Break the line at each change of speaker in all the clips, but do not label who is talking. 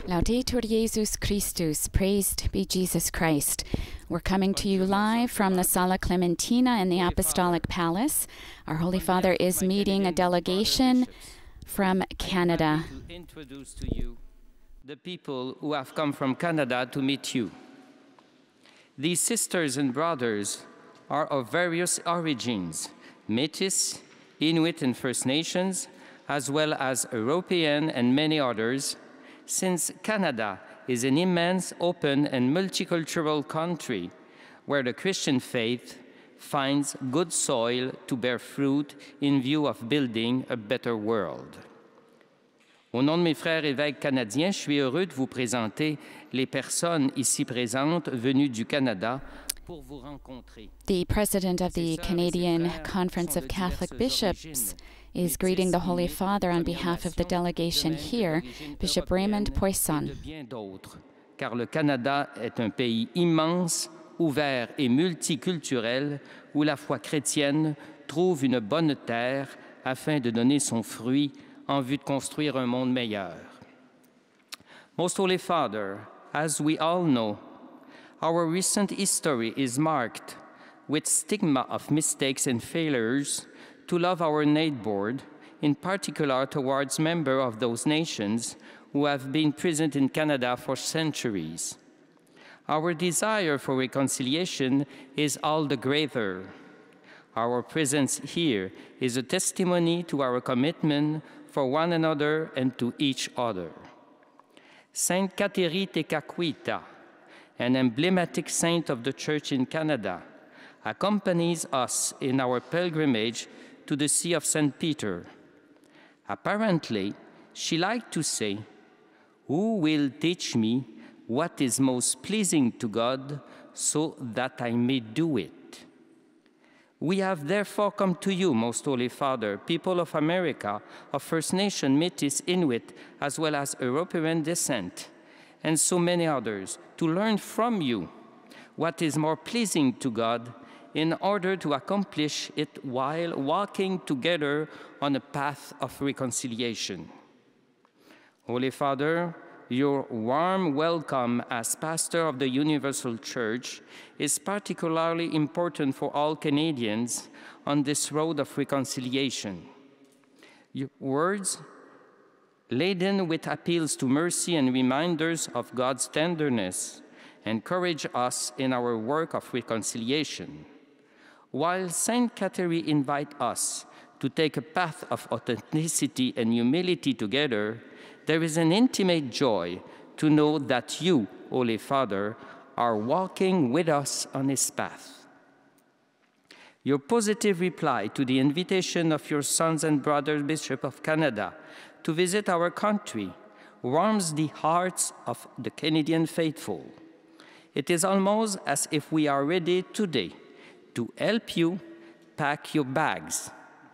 Laudetur Jesus Christus, praised be Jesus Christ. We're coming to you live from the Sala Clementina in the Apostolic Palace. Our Holy Father is meeting a delegation from Canada.
To introduce to you the people who have come from Canada to meet you. These sisters and brothers are of various origins, Métis, Inuit and First Nations, as well as European and many others, since Canada is an immense, open, and multicultural country where the Christian faith finds good soil to bear fruit in view of building a better world. Au nom de mes frères évêques canadiens, je suis heureux de vous présenter les personnes ici présentes venues du Canada pour vous rencontrer.
The President of the Canadian Conference of Catholic Bishops is greeting the Holy Father on behalf of the delegation here, Bishop Raymond Poisson.
Car le Canada est un pays immense, ouvert et multiculturel où la foi chrétienne trouve une bonne terre afin de donner son fruit en vue de construire un monde meilleur. Most Holy Father, as we all know, our recent history is marked with stigma of mistakes and failures to love our neighbor, in particular towards members of those nations who have been present in Canada for centuries. Our desire for reconciliation is all the greater. Our presence here is a testimony to our commitment for one another and to each other. Saint Catherine Tekakwitha, an emblematic saint of the Church in Canada, accompanies us in our pilgrimage to the See of St. Peter. Apparently, she liked to say, "Who will teach me what is most pleasing to God so that I may do it?" We have therefore come to you, Most Holy Father, people of America, of First Nation, Métis, Inuit, as well as European descent, and so many others, to learn from you what is more pleasing to God in order to accomplish it while walking together on a path of reconciliation. Holy Father, your warm welcome as pastor of the Universal Church is particularly important for all Canadians on this road of reconciliation. Your words, laden with appeals to mercy and reminders of God's tenderness, encourage us in our work of reconciliation. While Saint Catherine invites us to take a path of authenticity and humility together, there is an intimate joy to know that you, Holy Father, are walking with us on his path. Your positive reply to the invitation of your sons and brothers, Bishop of Canada, to visit our country warms the hearts of the Canadian faithful. It is almost as if we are ready today to help you pack your bags.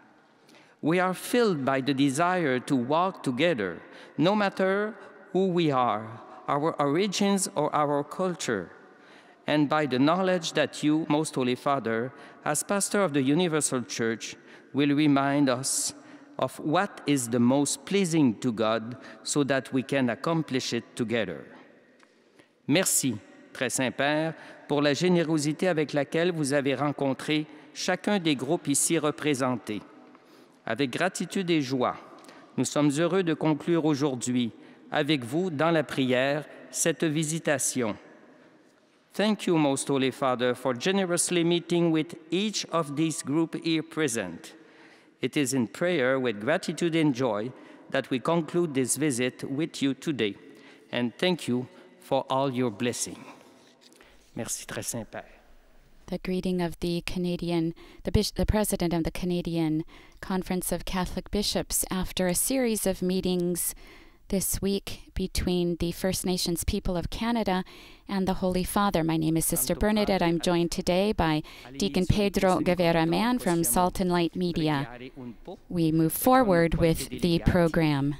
We are filled by the desire to walk together, no matter who we are, our origins or our culture, and by the knowledge that you, Most Holy Father, as pastor of the Universal Church, will remind us of what is the most pleasing to God so that we can accomplish it together. Merci, Très Saint-Père, pour la générosité avec laquelle vous avez rencontré chacun des groupes ici représentés. Avec gratitude et joie, nous sommes heureux de conclure aujourd'hui, avec vous, dans la prière, cette visitation. Thank you, Most Holy Father, for generously meeting with each of these groups here present. It is in prayer with gratitude and joy that we conclude this visit with you today, and thank you for all your blessing. Merci, Très Saint-Père.
The greeting of the President of the Canadian Conference of Catholic Bishops after a series of meetings this week between the First Nations people of Canada and the Holy Father. My name is Sister Bernadette. I'm joined today by Deacon Pedro Guevara-Mann from Salt and Light Media. We move forward with the program.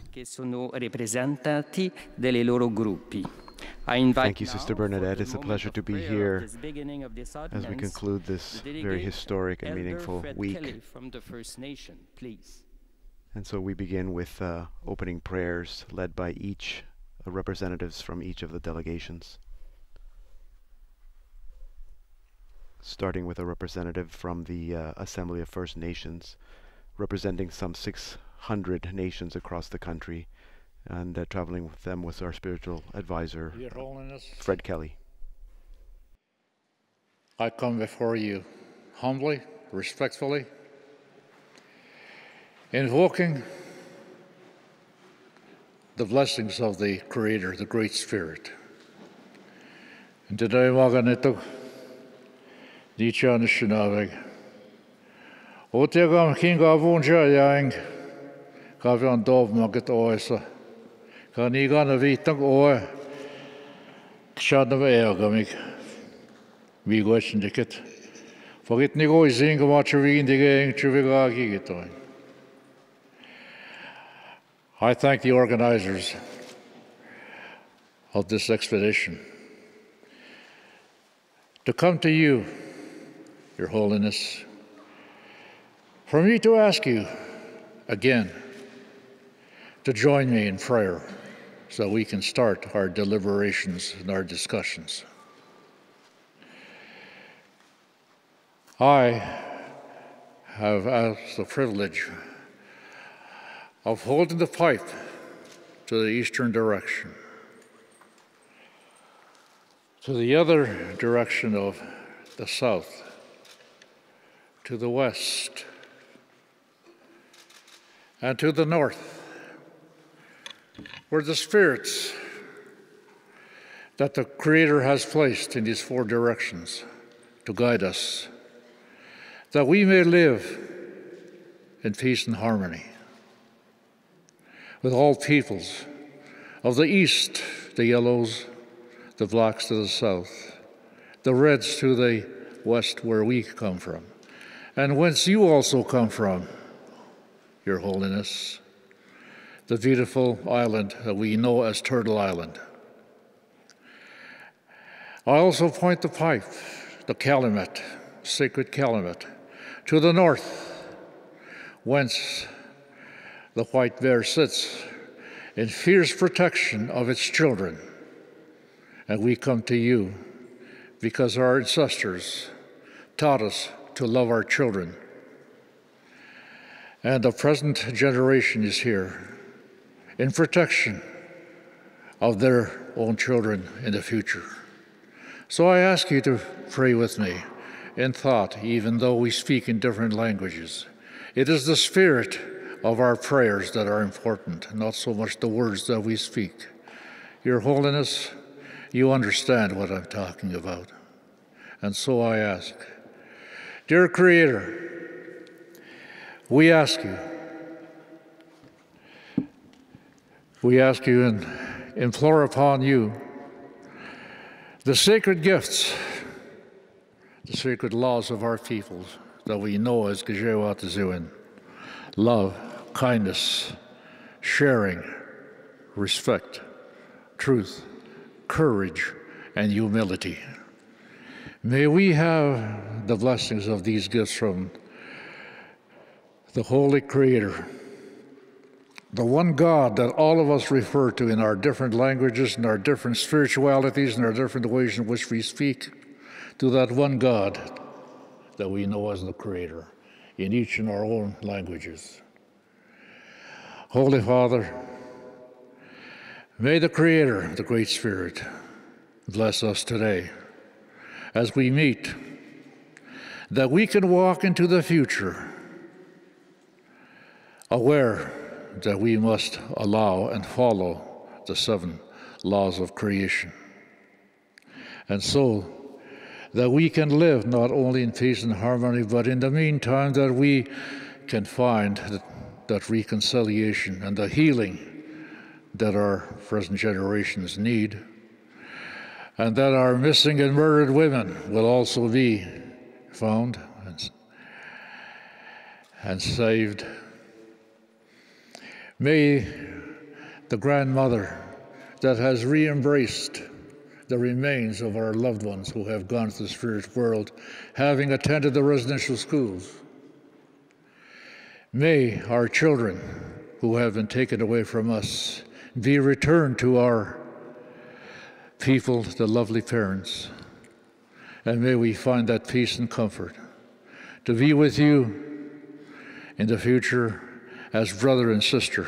Thank you, Sister Bernadette. It's a pleasure to be here as we conclude this very historic and meaningful week. And so we begin with opening prayers led by each representatives from each of the delegations, starting with a representative from the Assembly of First Nations, representing some 600 nations across the country, and traveling with them was our spiritual advisor,
Your Holiness,
Fred Kelly.
I come before you humbly, respectfully, invoking the blessings of the Creator, the Great Spirit. And today, Maganito, Dichan Shinavig, Otegam King of Unja Yang, Gavian Dov Magat Oisa, Kanigan of Itang Oe, Kshan of Eagamik, Vigwatch Dicket. Forget Nigo is in Gamachavi in the gang, Chivigagi Gitoin. I thank the organizers of this expedition to come to you, Your Holiness, for me to ask you again to join me in prayer so we can start our deliberations and our discussions. I have asked the privilege of holding the pipe to the eastern direction, to the other direction of the south, to the west, and to the north, where the spirits that the Creator has placed in these four directions to guide us, that we may live in peace and harmony with all peoples of the east, the yellows, the blacks to the south, the reds to the west where we come from, and whence you also come from, Your Holiness, the beautiful island that we know as Turtle Island. I also point the pipe, the calumet, sacred calumet, to the north, whence the white bear sits in fierce protection of its children. And we come to you because our ancestors taught us to love our children. And the present generation is here in protection of their own children in the future. So I ask you to pray with me in thought, even though we speak in different languages. It is the spirit of our prayers that are important, not so much the words that we speak. Your Holiness, you understand what I'm talking about. And so I ask, dear Creator, we ask you and implore upon you the sacred gifts, the sacred laws of our peoples that we know as Gajewatazuin: love, kindness, sharing, respect, truth, courage, and humility. May we have the blessings of these gifts from the Holy Creator, the one God that all of us refer to in our different languages and our different spiritualities and our different ways in which we speak, to that one God that we know as the Creator in each in our own languages. Holy Father, may the Creator, the Great Spirit, bless us today as we meet, that we can walk into the future aware that we must allow and follow the 7 laws of creation. And so that we can live not only in peace and harmony, but in the meantime that we can find that reconciliation and the healing that our present generations need, and that our missing and murdered women will also be found and saved. May the grandmother that has re-embraced the remains of our loved ones who have gone to the spirit world, having attended the residential schools, may our children who have been taken away from us be returned to our people, the lovely parents. And may we find that peace and comfort to be with you in the future as brother and sister.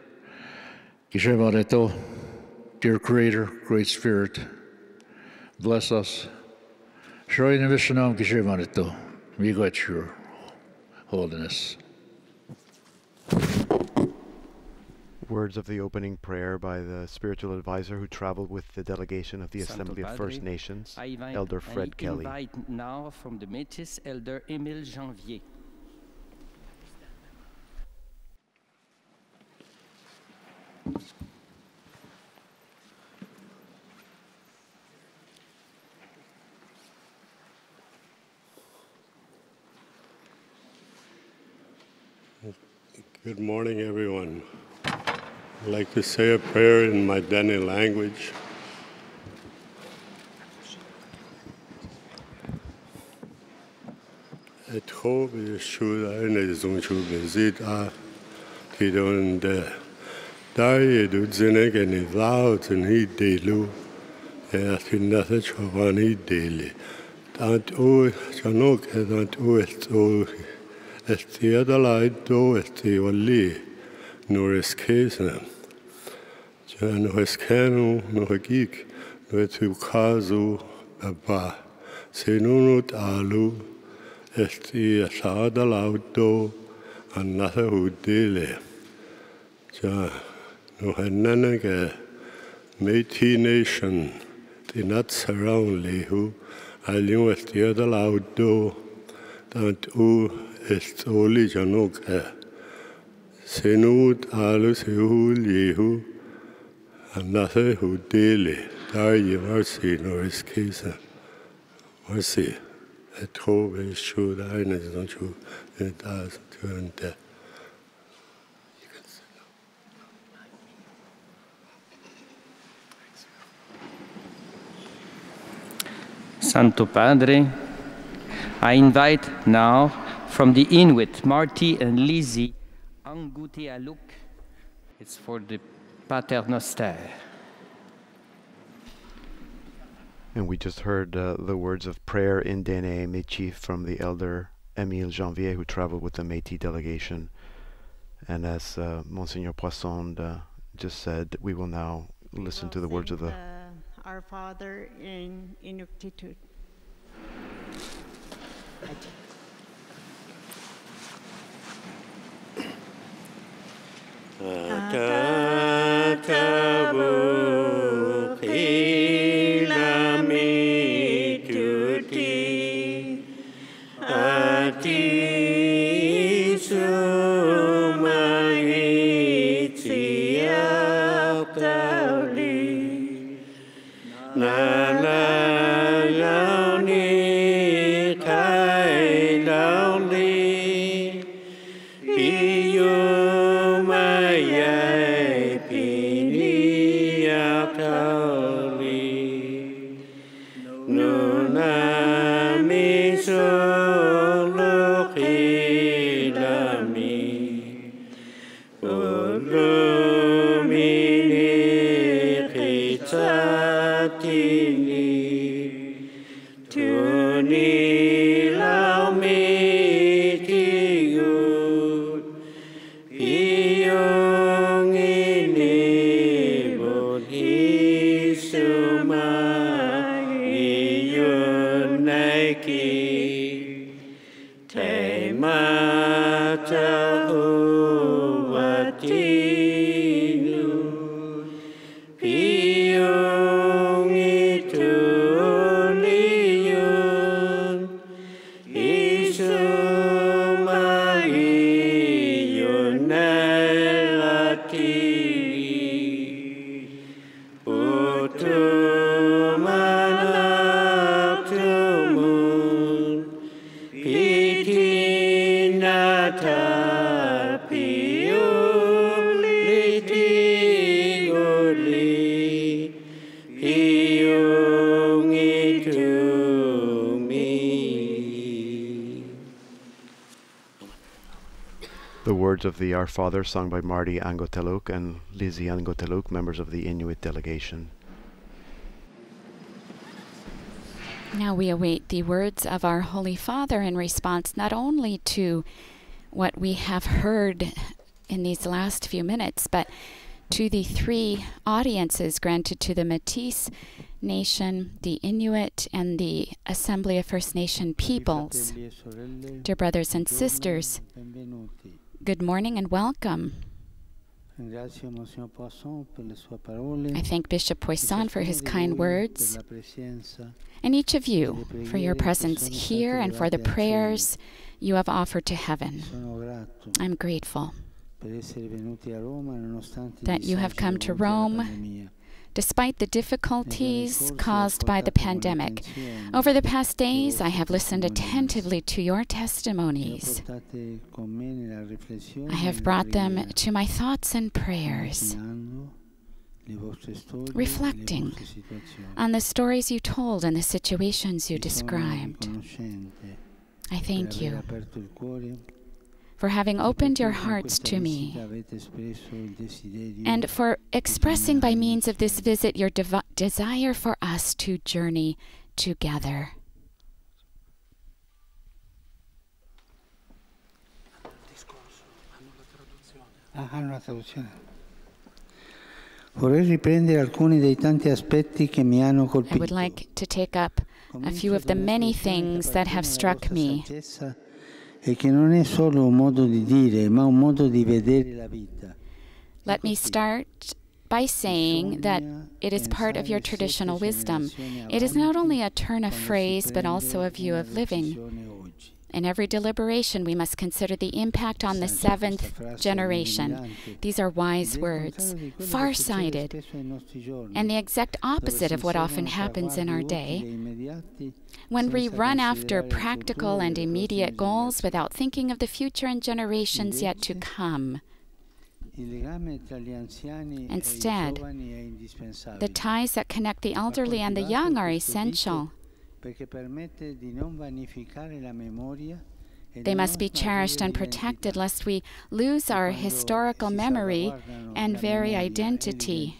Dear Creator, Great Spirit, bless us. We got your holiness.
Words of the opening prayer by the spiritual advisor who traveled with the delegation of the Assembly of First Nations, Elder Fred Kelly.
I invite now from the Métis, Elder Émile Janvier.
Good morning, everyone. I'd like to say a prayer in my Dene language. Et hope is sure I need some to visit a kidon de die do zinek and loud and he delu. I think nothing to one he daily. That oh, Janok and oh, it's oh. The other light do the only nor is case Jan was cano no geek no to kazu aba se no alu the other loud do another who dele ja no hananage Métis nation the not surroundly who I knew with the other loud do that est oli janok senut alus hu lihu another who daily die mercy nor is case mercy et hope should I not you it as turn death.
Santo Padre, I invite now from the Inuit, Marty and Lizzie, Angutialuk. It's for the Pater Noster.
And we just heard the words of prayer in Dene Métis from the Elder Émile Janvier, who traveled with the Métis delegation. And as Monsignor Poisson just said, we will now listen to the words of the
Our Father in Inuktitut. Piung itu
words of the Our Father sung by Marty Angoteluk and Lizzie Angoteluk, members of the Inuit delegation.
Now we await the words of our Holy Father in response not only to what we have heard in these last few minutes, but to the three audiences granted to the Métis Nation, the Inuit, and the Assembly of First Nation Peoples. Dear brothers and sisters, good morning and welcome. I thank Bishop Poisson for his kind words, and each of you for your presence here and for the prayers you have offered to heaven. I'm grateful that you have come to Rome despite the difficulties caused by the pandemic. Over the past days, I have listened attentively to your testimonies. I have brought them to my thoughts and prayers, reflecting on the stories you told and the situations you described. I thank you for having opened your hearts to me, and for expressing by means of this visit your desire for us to journey together.
I
would like to take up a few of the many things that have struck me. Let me start by saying that it is part of your traditional wisdom. It is not only a turn of phrase, but also a view of living. In every deliberation, we must consider the impact on the seventh generation. These are wise words, far-sighted, and the exact opposite of what often happens in our day, when we run after practical and immediate goals without thinking of the future and generations yet to come. Instead, the ties that connect the elderly and the young are essential. They must be cherished and protected lest we lose our historical memory and very identity.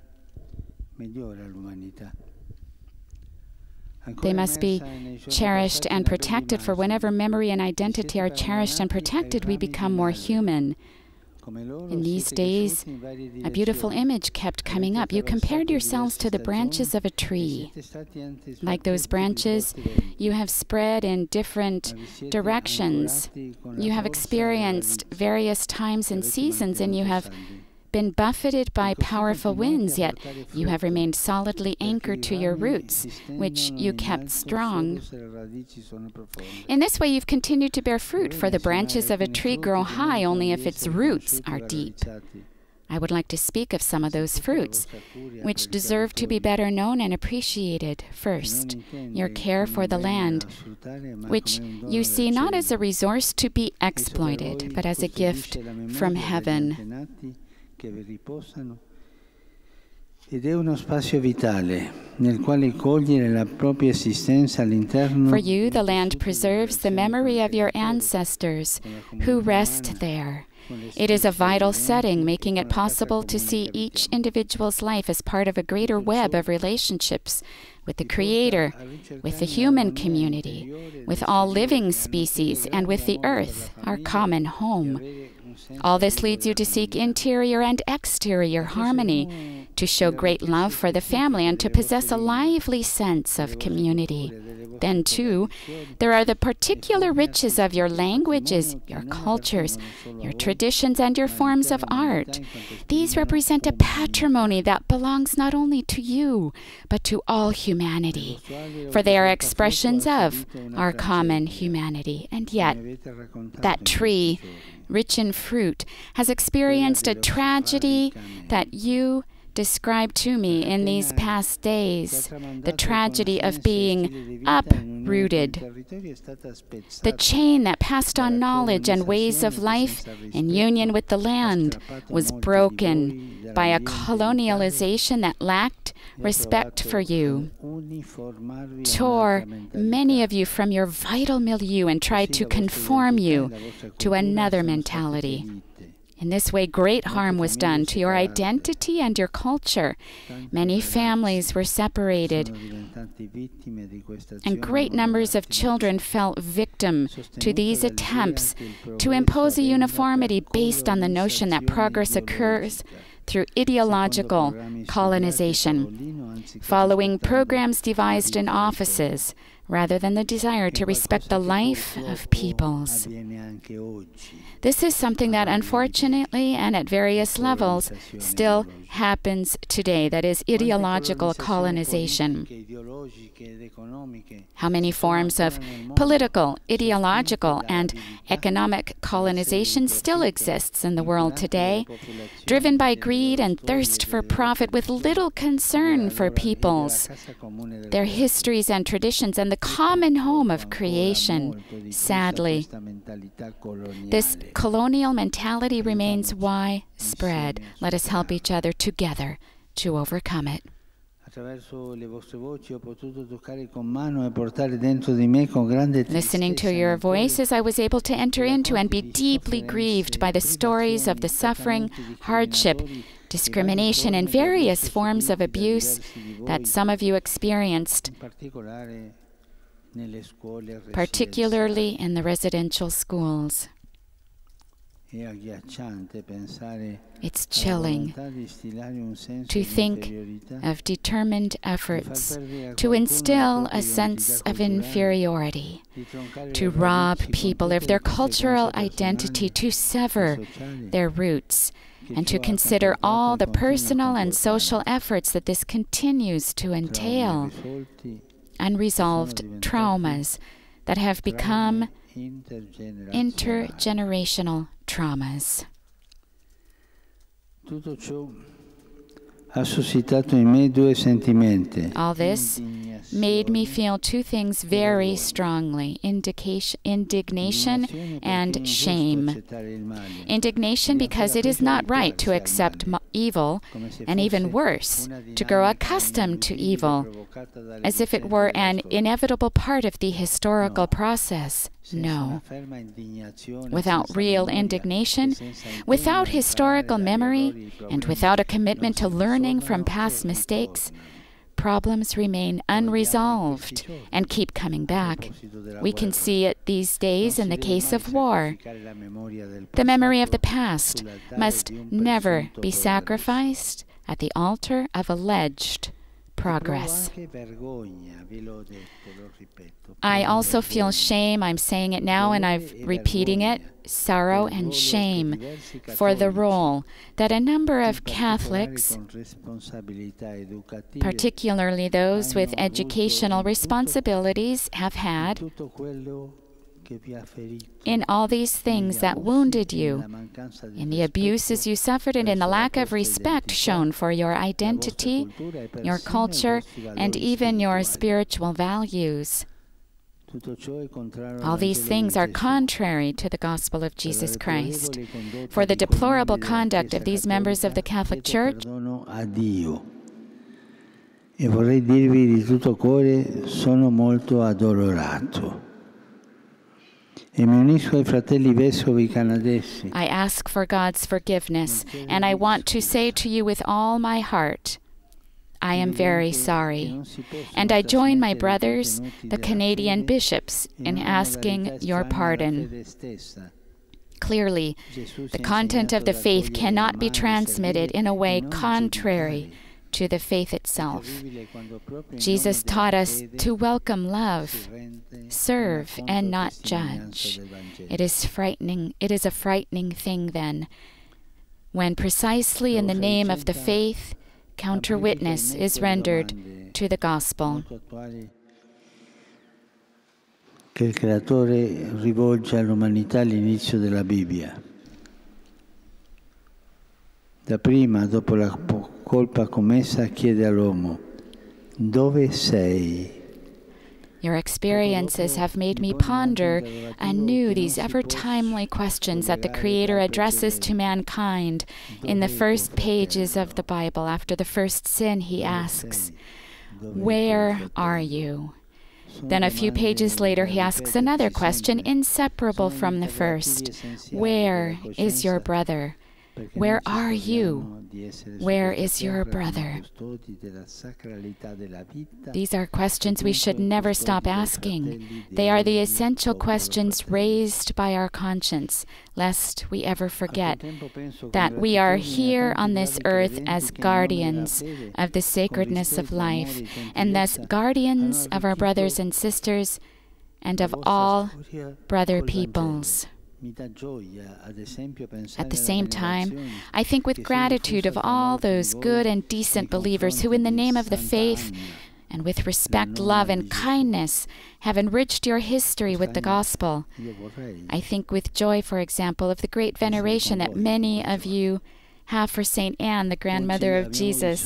They must be cherished and protected, for whenever memory and identity are cherished and protected, we become more human. In these days, a beautiful image kept coming up. You compared yourselves to the branches of a tree. Like those branches, you have spread in different directions. You have experienced various times and seasons, and you have been buffeted by powerful winds, yet you have remained solidly anchored to your roots, which you kept strong. In this way, you've continued to bear fruit, for the branches of a tree grow high only if its roots are deep. I would like to speak of some of those fruits, which deserve to be better known and appreciated. First, your care for the land, which you see not as a resource to be exploited, but as a gift from heaven. For you, the land preserves the memory of your ancestors who rest there. It is a vital setting, making it possible to see each individual's life as part of a greater web of relationships with the Creator, with the human community, with all living species, and with the earth, our common home. All this leads you to seek interior and exterior harmony, to show great love for the family, and to possess a lively sense of community. Then, too, there are the particular riches of your languages, your cultures, your traditions, and your forms of art. These represent a patrimony that belongs not only to you, but to all humanity, for they are expressions of our common humanity. And yet, that tree, rich in fruit, has experienced a tragedy that you described to me in these past days, the tragedy of being uprooted. The chain that passed on knowledge and ways of life in union with the land was broken by a colonialization that lacked respect for you, tore many of you from your vital milieu, and tried to conform you to another mentality. In this way, great harm was done to your identity and your culture. Many families were separated, and great numbers of children fell victim to these attempts to impose a uniformity based on the notion that progress occurs through ideological colonization, following programs devised in offices, rather than the desire to respect the life of peoples. This is something that unfortunately and at various levels still happens today, that is ideological colonization. How many forms of political, ideological, and economic colonization still exists in the world today, driven by greed and thirst for profit with little concern for peoples, their histories and traditions, and the common home of creation. Sadly, this colonial mentality remains widespread. Let us help each other together to overcome it. Listening to your voices, I was able to enter into and be deeply grieved by the stories of the suffering, hardship, discrimination, and various forms of abuse that some of you experienced, particularly in the residential schools. It's chilling to think of determined efforts to instill a sense of inferiority, to rob people of their cultural identity, to sever their roots, and to consider all the personal and social efforts that this continues to entail. Unresolved traumas that have become intergenerational traumas. All this made me feel two things very strongly: indignation and shame. Indignation because it is not right to accept evil, and even worse, to grow accustomed to evil, as if it were an inevitable part of the historical process. No. Without real indignation, without historical memory, and without a commitment to learning from past mistakes, problems remain unresolved and keep coming back. We can see it these days in the case of war. The memory of the past must never be sacrificed at the altar of alleged progress. I also feel shame, I'm saying it now and I'm repeating it, sorrow and shame for the role that a number of Catholics, particularly those with educational responsibilities, have had in all these things that wounded you, in the abuses you suffered, and in the lack of respect shown for your identity, your culture, and even your spiritual values. All these things are contrary to the gospel of Jesus Christ. For the deplorable conduct of these members of the Catholic Church,
e vorrei dirvi di tutto cuore, sono molto addolorato. I
ask for God's forgiveness, and I want to say to you with all my heart, I am very sorry. And I join my brothers, the Canadian bishops, in asking your pardon. Clearly, the content of the faith cannot be transmitted in a way contrary to the faith itself. Jesus taught us to welcome love, serve, and not judge. It is a frightening thing, then, when precisely in the name of the faith, counter-witness is rendered to the gospel.
Che il Creatore rivolge all'umanità all'inizio della Bibbia. Dapprima, dopo la colpa commessa, chiede all'uomo: dove sei?
Your experiences have made me ponder anew these ever-timely questions that the Creator addresses to mankind. In the first pages of the Bible, after the first sin, He asks, "Where are you?" Then a few pages later, He asks another question inseparable from the first. "Where is your brother?" Where are you? Where is your brother? These are questions we should never stop asking. They are the essential questions raised by our conscience, lest we ever forget that we are here on this earth as guardians of the sacredness of life, and thus guardians of our brothers and sisters and of all brother peoples. At the same time, I think with gratitude of all those good and decent believers who, in the name of the faith, and with respect, love, and kindness, have enriched your history with the gospel. I think with joy, for example, of the great veneration that many of you have for Saint Anne, the grandmother of Jesus.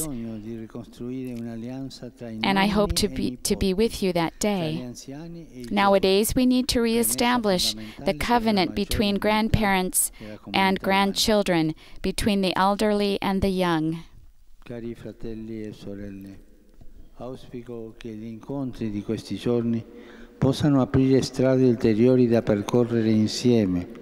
And I hope to be with you that day. Nowadays, we need to reestablish the covenant between grandparents and grandchildren, between the elderly and the young.
Cari fratelli e sorelle, auspico che gli incontri di questi giorni possano aprire strade ulteriori da percorrere insieme,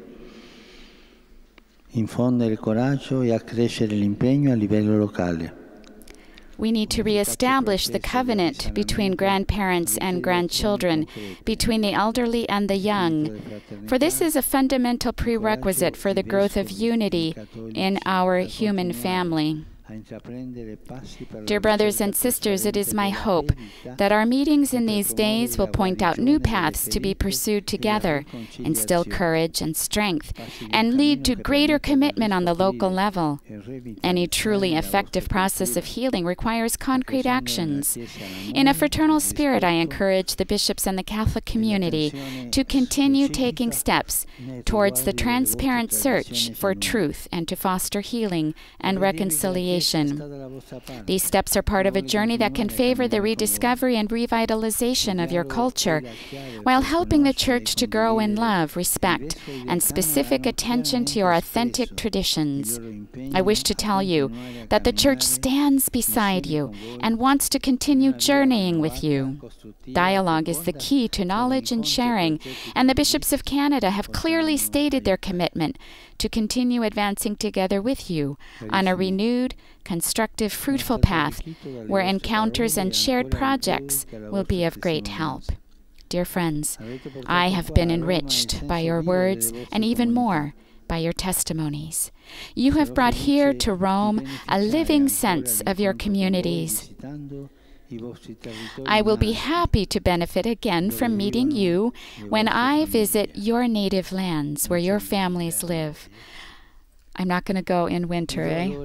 infondere coraggio e accrescere l'impegno a livello locale.
We need to reestablish the covenant between grandparents and grandchildren, between the elderly and the young, for this is a fundamental prerequisite for the growth of unity in our human family. Dear brothers and sisters, it is my hope that our meetings in these days will point out new paths to be pursued together, instill courage and strength, and lead to greater commitment on the local level. Any truly effective process of healing requires concrete actions. In a fraternal spirit, I encourage the bishops and the Catholic community to continue taking steps towards the transparent search for truth and to foster healing and reconciliation. These steps are part of a journey that can favor the rediscovery and revitalization of your culture, while helping the Church to grow in love, respect, and specific attention to your authentic traditions. I wish to tell you that the Church stands beside you and wants to continue journeying with you. Dialogue is the key to knowledge and sharing, and the bishops of Canada have clearly stated their commitment to continue advancing together with you on a renewed, constructive, fruitful path where encounters and shared projects will be of great help. Dear friends, I have been enriched by your words and even more by your testimonies. You have brought here to Rome a living sense of your communities. I will be happy to benefit again from meeting you when I visit your native lands where your families live. I'm not going to go in winter,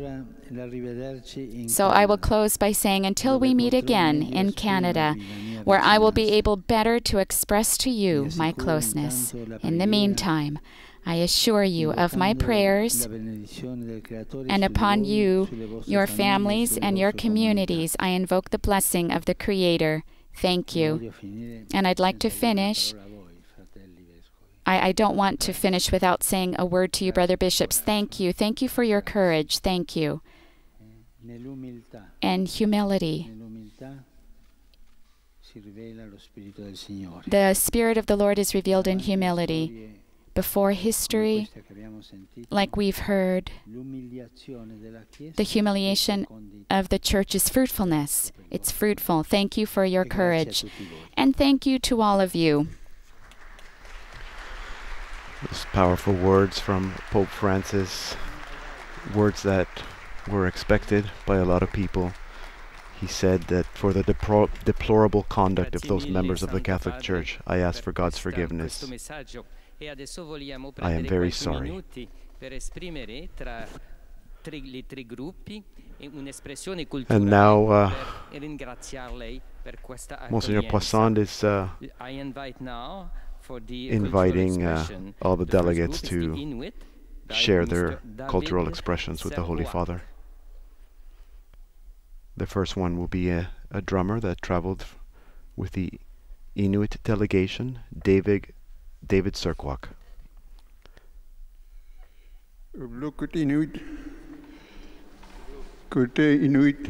So I will close by saying until we meet again in Canada, where I will be able better to express to you my closeness. In the meantime, I assure you of my prayers, and upon you, your families, and your communities, I invoke the blessing of the Creator. Thank you. And I'd like to finish. I don't want to finish without saying a word to you, brother bishops. Thank you. Thank you for your courage. Thank you. And humility. The Spirit of the Lord is revealed in humility. Before history, like we've heard, the humiliation of the Church is fruitfulness. It's fruitful. Thank you for your courage. And thank you to all of you.
Those powerful words from Pope Francis, words that were expected by a lot of people. He said that for the deplorable conduct of those members of the Catholic Church, I ask for God's forgiveness. I am very sorry. And now, Monsignor Poisson is inviting all the delegates to share their cultural expressions with the Holy Father. The first one will be a drummer that traveled with the Inuit delegation, David Serkwak.
Lukut Inuit. Good day, Inuit.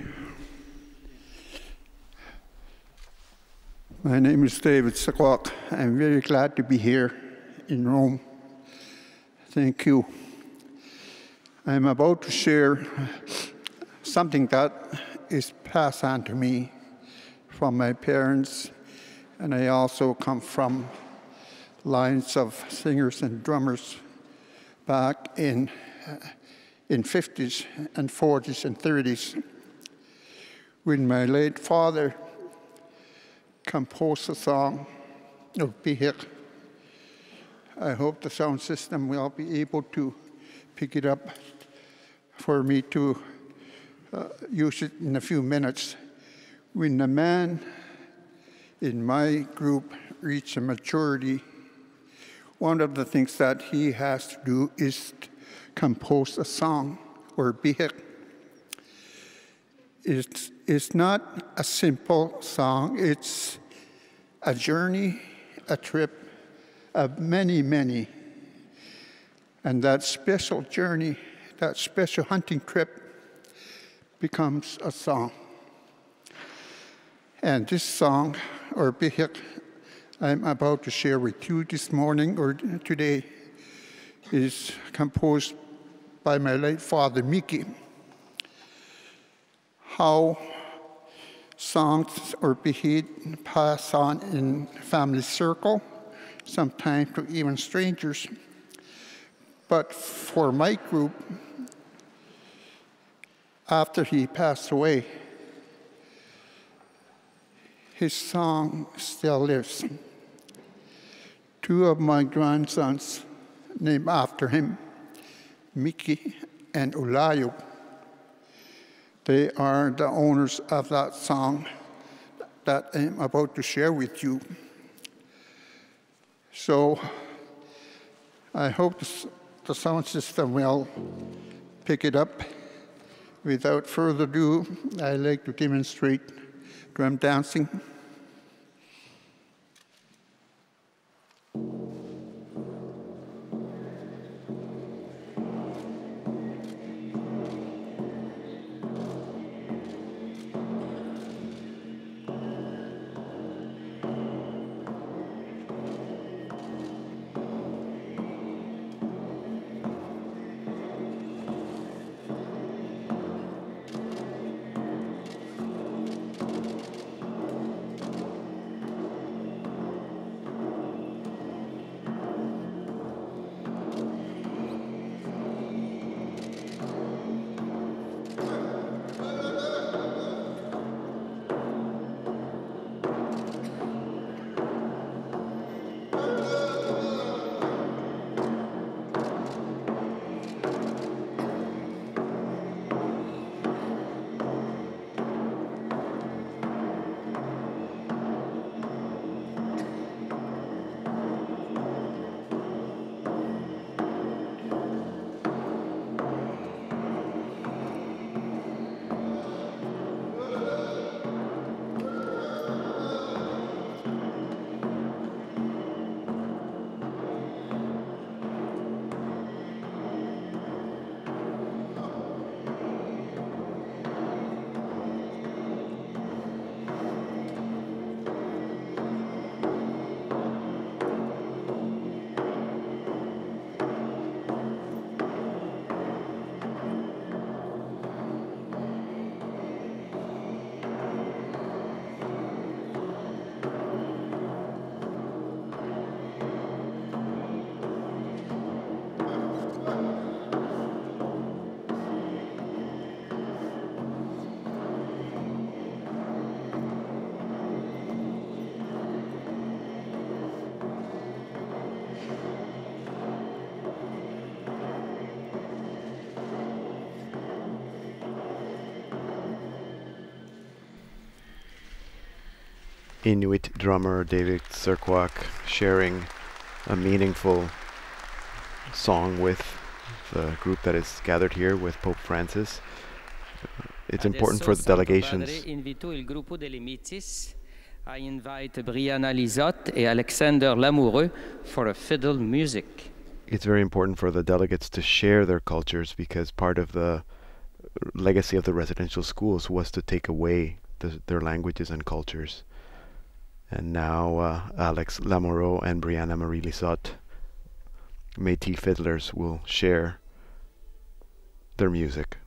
My name is David Serkwak. I'm very glad to be here in Rome. Thank you. I'm about to share something that is passed on to me from my parents, and I also come from lines of singers and drummers back in 50s and 40s and 30s, when my late father composed a song of Bihik. I hope the sound system will be able to pick it up for me to use it in a few minutes. When a man in my group reaches maturity, one of the things that he has to do is compose a song or bihik. It's not a simple song. It's a journey, a trip of many, many. And that special journey, that special hunting trip becomes a song. And this song, or bihik, I'm about to share with you this morning or today, is composed by my late father, Miki. How songs or bihik pass on in family circle, sometimes to even strangers. But for my group, after he passed away, his song still lives. Two of my grandsons, named after him, Miki and Ulayo, they are the owners of that song that I'm about to share with you. So I hope the sound system will pick it up. Without further ado, I'd like to demonstrate drum dancing.
Inuit drummer David Serkwak sharing a meaningful song with the group that is gathered here with Pope Francis. It's important for the delegations.
I invite Brianna Lizotte et Alexander Lamoureux for a fiddle music.
It's very important for the delegates to share their cultures, because part of the legacy of the residential schools was to take away their languages and cultures. And now Alex Lamoureux and Brianna Marie Lizotte, Métis fiddlers, will share their music.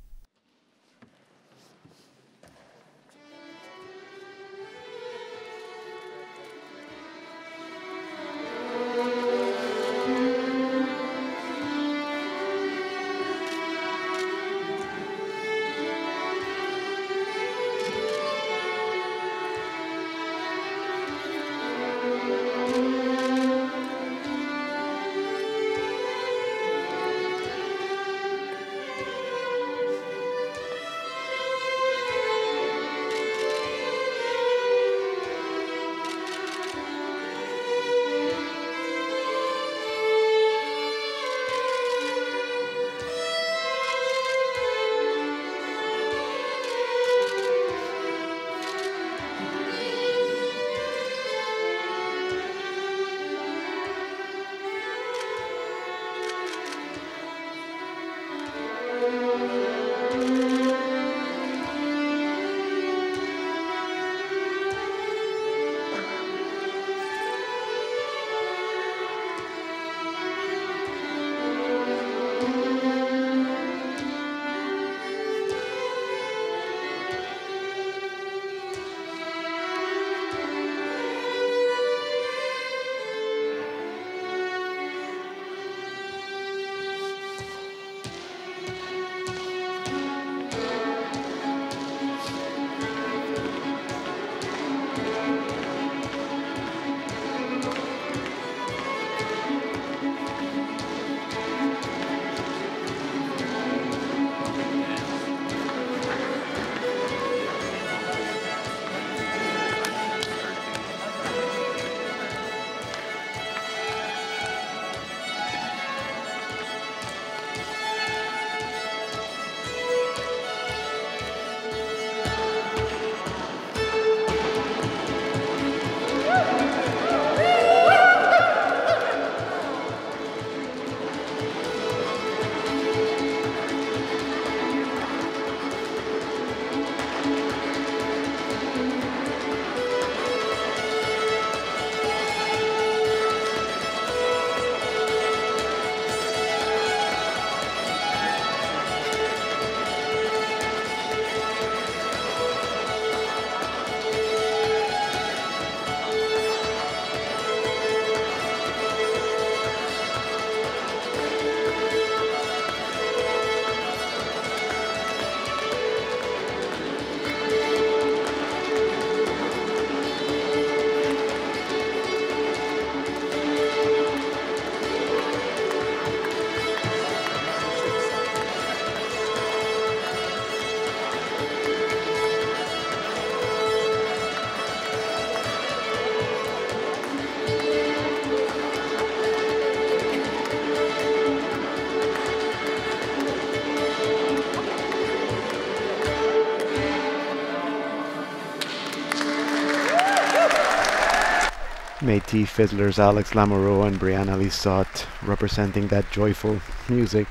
Métis fiddlers Alex Lamoureux and Brianna Lissot representing that joyful music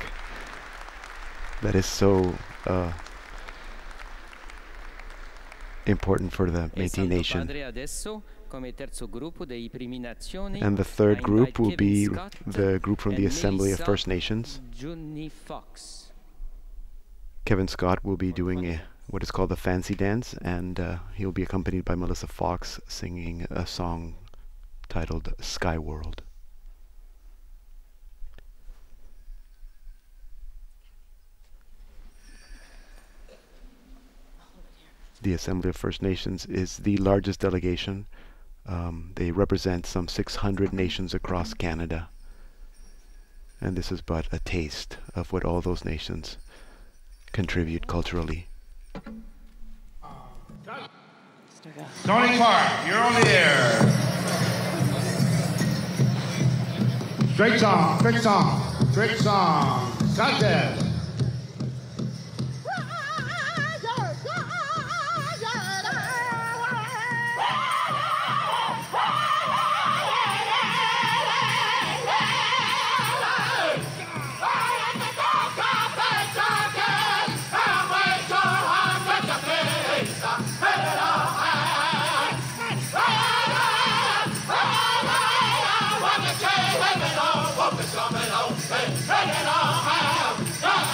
that is so important for the Métis nation. And the third group will be the group from the Assembly of First Nations. Kevin Scott will be doing what is called the fancy dance, and he'll be accompanied by Melissa Fox singing a song titled Sky World. The Assembly of First Nations is the largest delegation. They represent some 600 nations across Canada. And this is but a taste of what all those nations contribute culturally.
Tony Clark, you're on the air. Straight song, straight song, straight song. Contest. Hey,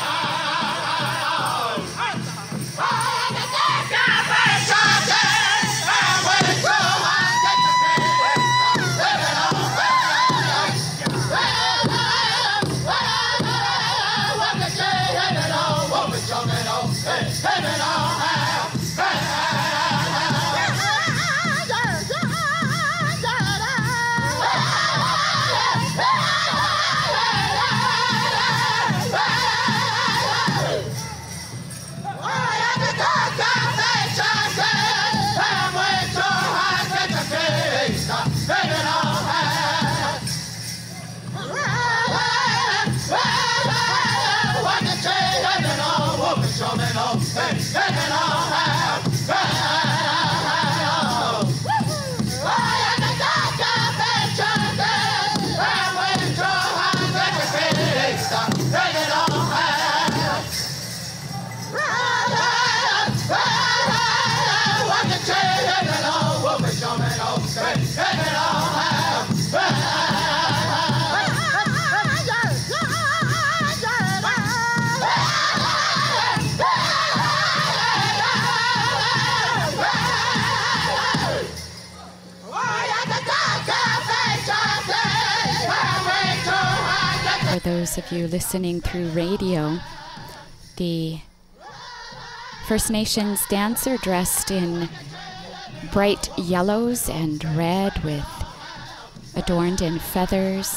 those of you listening through radio, the First Nations dancer dressed in bright yellows and red adorned in feathers,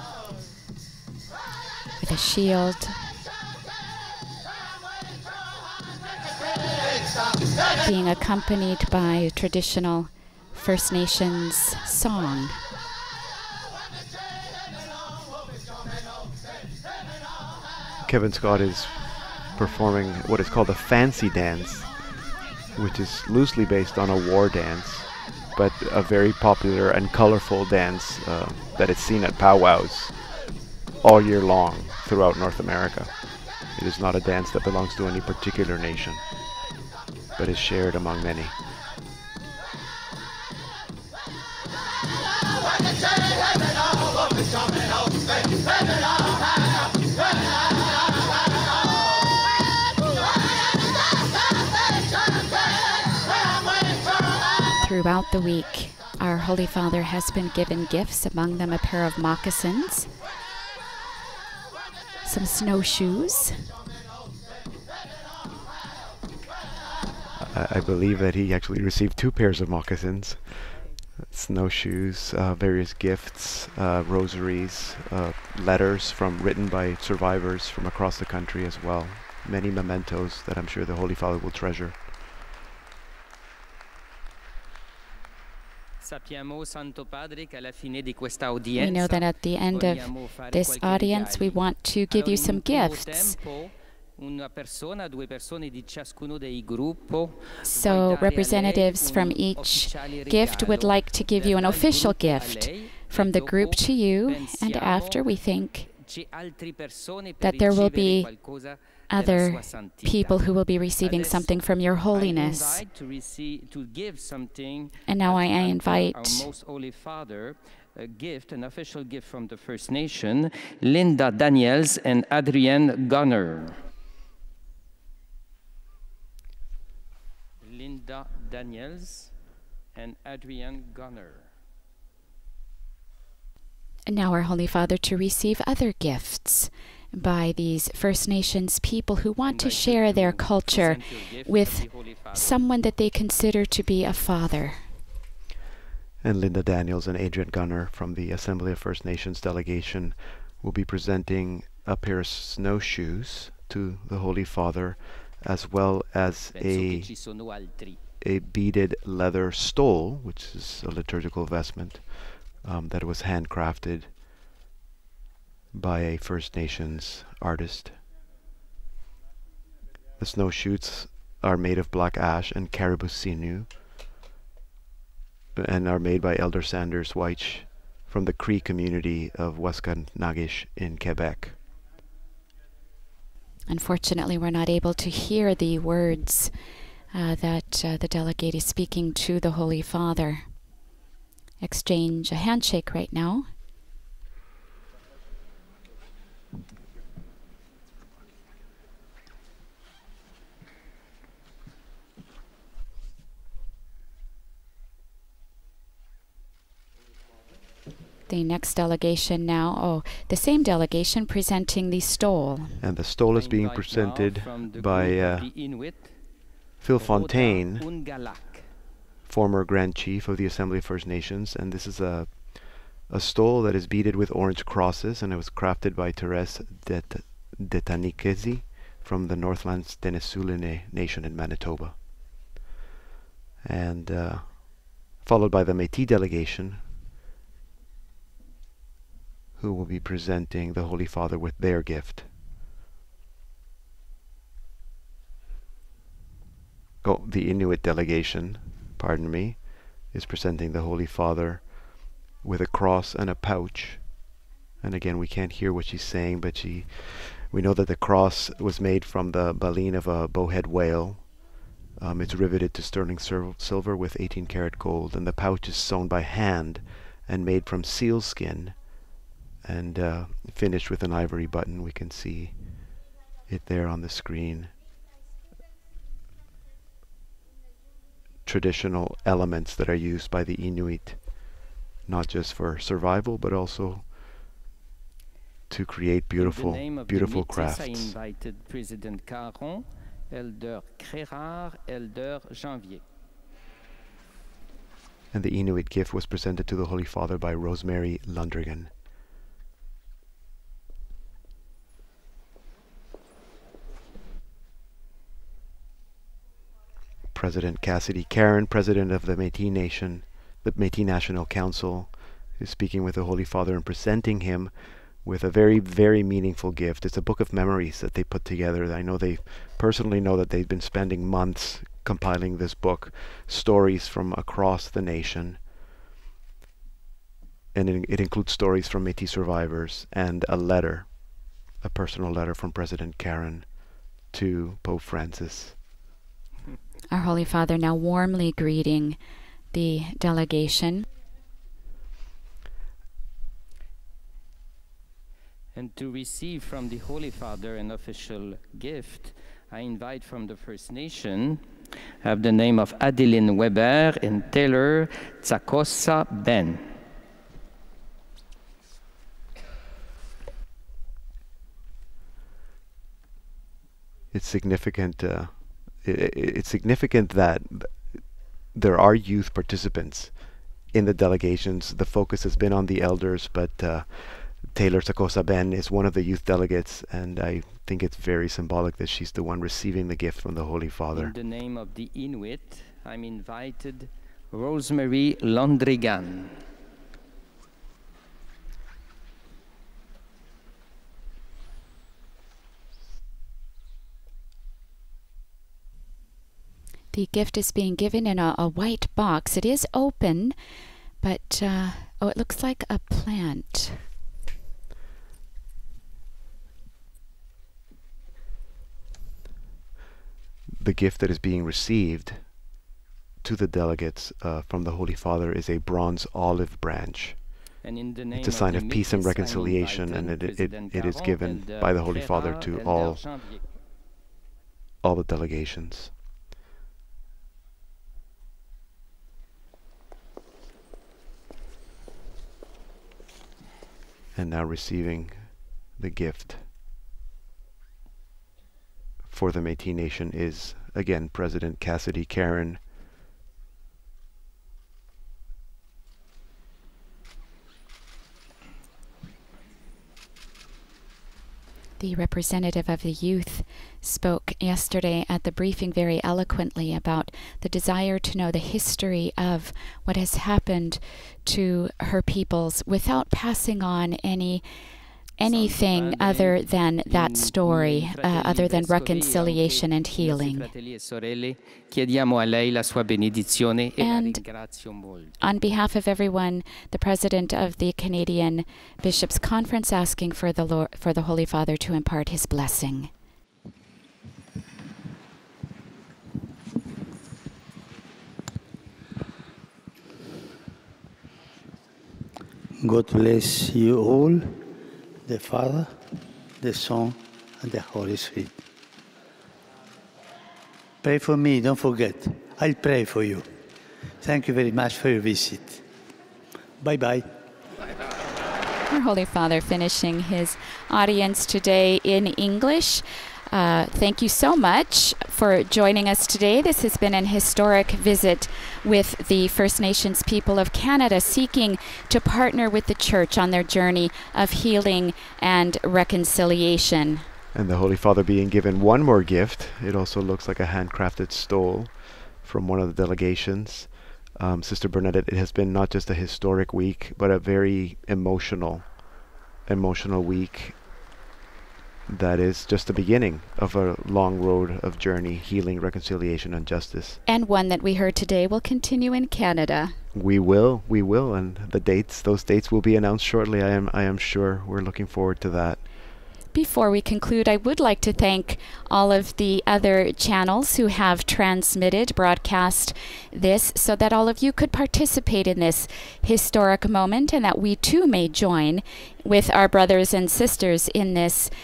with a shield. Being accompanied by a traditional First Nations song.
Kevin Scott is performing what is called a fancy dance, which is loosely based on a war dance, but a very popular and colorful dance that is seen at powwows all year long throughout North America. It is not a dance that belongs to any particular nation, but is shared among many.
Throughout the week, our Holy Father has been given gifts, among them a pair of moccasins, some snowshoes.
I believe that he actually received 2 pairs of moccasins, snowshoes, various gifts, rosaries, letters written by survivors from across the country as well. Many mementos that I'm sure the Holy Father will treasure.
We know that at the end of this audience, we want to give you some gifts. So representatives from each gift would like to give you an official gift from the group to you, and after we think that there will be other people who will be receiving something from Your Holiness. And now I invite
our Most Holy Father a gift, an official gift from the First Nation, Linda Daniels and Adrienne Gunner. Linda Daniels and Adrienne Gunner.
And now our Holy Father to receive other gifts by these First Nations people who want to share their culture with someone that they consider to be a father.
And Linda Daniels and Adrienne Gunner from the Assembly of First Nations delegation will be presenting a pair of snowshoes to the Holy Father, as well as a beaded leather stole, which is a liturgical vestment that was handcrafted by a First Nations artist. The snowshoes are made of black ash and caribou sinew, and are made by Elder Sanders Weich from the Cree community of Waskanagish in Quebec.
Unfortunately, we're not able to hear the words that the delegate is speaking to the Holy Father. Exchange a handshake right now. The next delegation now, the same delegation presenting the stole.
And the stole is being presented by Phil Fontaine, former Grand Chief of the Assembly of First Nations, and this is a stole that is beaded with orange crosses, and it was crafted by Therese Detanikezi from the Northlands Denesuline Nation in Manitoba. And followed by the Métis delegation, who will be presenting the Holy Father with their gift. The Inuit delegation, pardon me, is presenting the Holy Father with a cross and a pouch. And again, we can't hear what she's saying, but we know that the cross was made from the baleen of a bowhead whale. It's riveted to sterling silver with 18-karat gold, and the pouch is sewn by hand and made from seal skin and finished with an ivory button. We can see it there on the screen. Traditional elements that are used by the Inuit, not just for survival, but also to create beautiful, beautiful crafts.
I invited President Caron, Elder Crérard, Elder Janvier.
And the Inuit gift was presented to the Holy Father by Rosemary Lundrigan. President Cassidy Caron, President of the Métis Nation, the Métis National Council, is speaking with the Holy Father and presenting him with a very, very meaningful gift. It's a book of memories that they put together. I know they personally know that they've been spending months compiling this book, stories from across the nation. And it includes stories from Métis survivors and a letter, a personal letter from President Caron to Pope Francis.
Our Holy Father now warmly greeting the delegation.
And to receive from the Holy Father an official gift, I invite from the First Nation, have the name of Adeline Weber and Taylor Tsakosa Ben.
It's significant. It's significant that there are youth participants in the delegations. The focus has been on the elders, but Taylor Tsakosa Ben is one of the youth delegates, and I think it's very symbolic that she's the one receiving the gift from the Holy Father.
In the name of the Inuit, I'm invited Rosemary Lundrigan.
The gift is being given in a white box. It is open, but oh, it looks like a plant.
The gift that is being received to the delegates from the Holy Father is a bronze olive branch.
And in the name
it's a sign of peace and
Métis,
reconciliation, and it is given by the Holy Father to all the delegations. And now receiving the gift for the Métis Nation is, again, President Cassidy Caron.
The representative of the youth spoke yesterday at the briefing very eloquently about the desire to know the history of what has happened to her peoples without passing on anything other than that story, other than reconciliation and healing. And on behalf of everyone, the President of the Canadian Bishops' Conference asking for the Holy Father to impart his blessing.
God bless you all, the Father, the Son, and the Holy Spirit. Pray for me, don't forget. I'll pray for you. Thank you very much for your visit. Bye-bye.
Our Holy Father finishing his audience today in English. Thank you so much for joining us today. This has been an historic visit with the First Nations people of Canada, seeking to partner with the Church on their journey of healing and reconciliation.
And the Holy Father being given one more gift. It also looks like a handcrafted stole from one of the delegations. Sister Bernadette, it has been not just a historic week, but a very emotional week. That is just the beginning of a long road of journey, healing, reconciliation, and justice.
And one that we heard today will continue in Canada.
We will, and those dates will be announced shortly. I am sure. We're looking forward to that.
Before we conclude, I would like to thank all of the other channels who have broadcast this, so that all of you could participate in this historic moment, and that we too may join with our brothers and sisters in this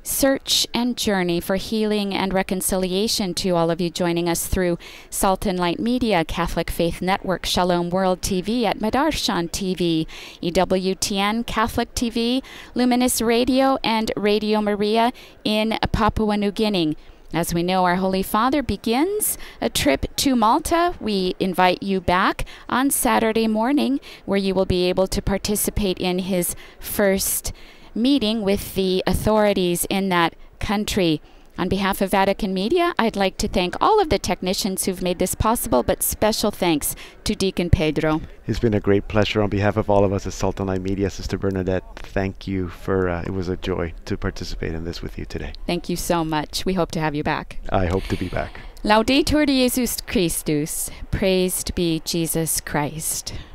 search and journey for healing and reconciliation, to all of you joining us through Salt and Light Media, Catholic Faith Network, Shalom World TV, at Madarshan TV, EWTN, Catholic TV, Luminous Radio, and Radio Maria in Papua New Guinea. As we know, our Holy Father begins a trip to Malta. We invite you back on Saturday morning, where you will be able to participate in his first meeting with the authorities in that country. On behalf of Vatican Media, I'd like to thank all of the technicians who've made this possible, but special thanks to Deacon Pedro.
It's been a great pleasure on behalf of all of us at Salt and Light Media. Sister Bernadette, thank you for, it was a joy to participate in this with you today.
Thank you so much. We hope to have you back.
I hope to be back.
Laudetur Jesus Christus. Praised be Jesus Christ.